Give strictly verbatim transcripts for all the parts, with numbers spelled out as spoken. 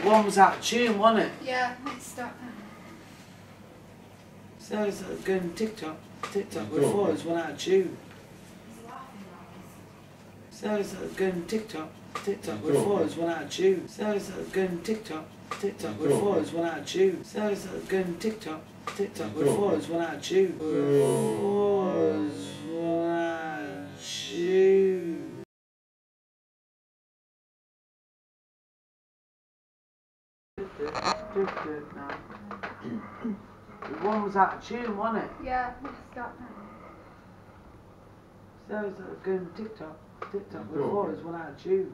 One was out of tune, wasn't it? Yeah, it's Stoke. So it's like going TikTok, TikTok before it was one out of tune. So it's like going TikTok, TikTok before it was one out of tune. So it's like going TikTok, TikTok before it was one out of tune. So it's like going TikTok, TikTok before it was one out of tune. Before it was one out of tune. One was out of tune, wasn't it? Yeah, it's Stoke. So it's like going TikTok, TikTok before it was one out of tune.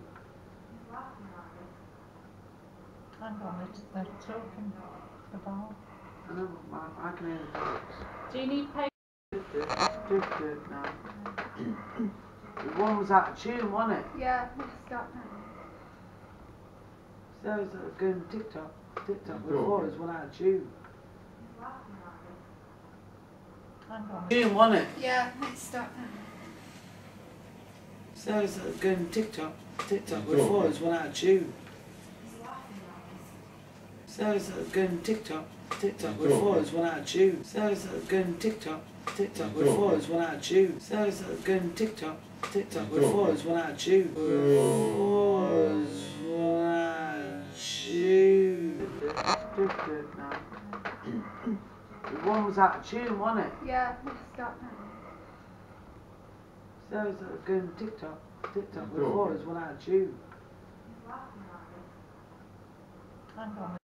Hang on, it's, they're talking about. I know, I, I can hear the dogs. Do you need paper? One was out of tune, wasn't it? Yeah, it's Stoke. So it's like going TikTok, TikTok before it was one out of tune. Hang on. Tune, wasn't it? Yeah, it's Stoke. So it's like going TikTok, TikTok before it was one out of tune. So it's like going TikTok, TikTok before it was one out of tune. So it's like going TikTok, TikTok before it was one out of tune. So it's like going TikTok, TikTok before it was one out of tune. Before it was one out of tune. One was out of tune, wasn't it? Yeah, it's Stoke. So it's like going TikTok, TikTok before it was one out of tune. Hang on.